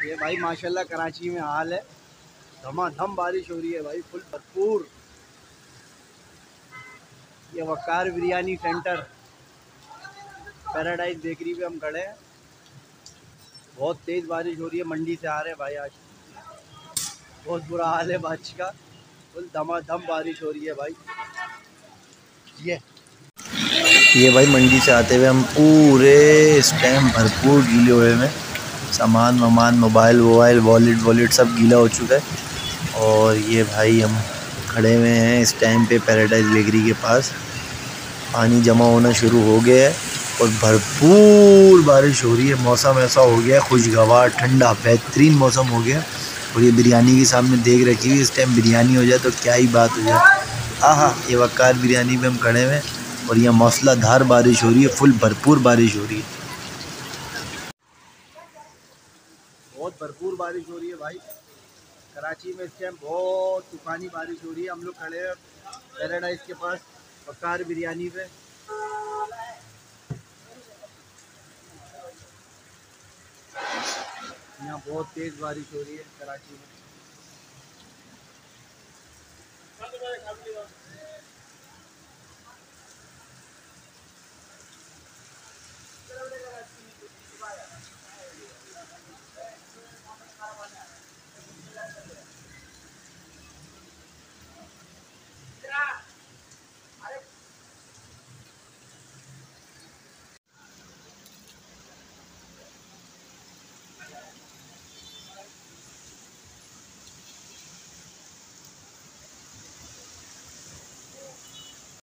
ये भाई माशाल्लाह कराची में हाल है, धमाधम बारिश हो रही है भाई, फुल भरपूर। ये Waqar biryani centre paradise bakery पे हम खड़े हैं। बहुत तेज़ बारिश हो रही है, मंडी से आ रहे हैं भाई। आज बहुत बुरा हाल है बारिश का, फुल धमाधम बारिश हो रही है भाई। ये भाई मंडी से आते हुए हम पूरे इस टाइम भरपूर गीले हुए हैं। सामान वामान, मोबाइल वोबाइल, वॉलेट सब गीला हो चुका है। और ये भाई हम खड़े हुए हैं इस टाइम पे पैराडाइज बेकरी के पास। पानी जमा होना शुरू हो गया है और भरपूर बारिश हो रही है। मौसम ऐसा हो गया है खुशगवार, ठंडा, बेहतरीन मौसम हो गया। और ये बिरयानी के सामने देख रखी हुई, इस टाइम बिरयानी हो जाए तो क्या ही बात हो जाए। हाँ, ये वकार बिरयानी पे हम खड़े हुए हैं और यहाँ मौसलाधार बारिश हो रही है, फुल भरपूर बारिश हो रही है। बहुत भरपूर बारिश हो रही है भाई कराची में इस टाइम, बहुत तूफानी बारिश हो रही है। हम लोग खड़े हैं पैराडाइज के पास वकार बिरयानी पे। यहाँ बहुत तेज़ बारिश हो रही है कराची में।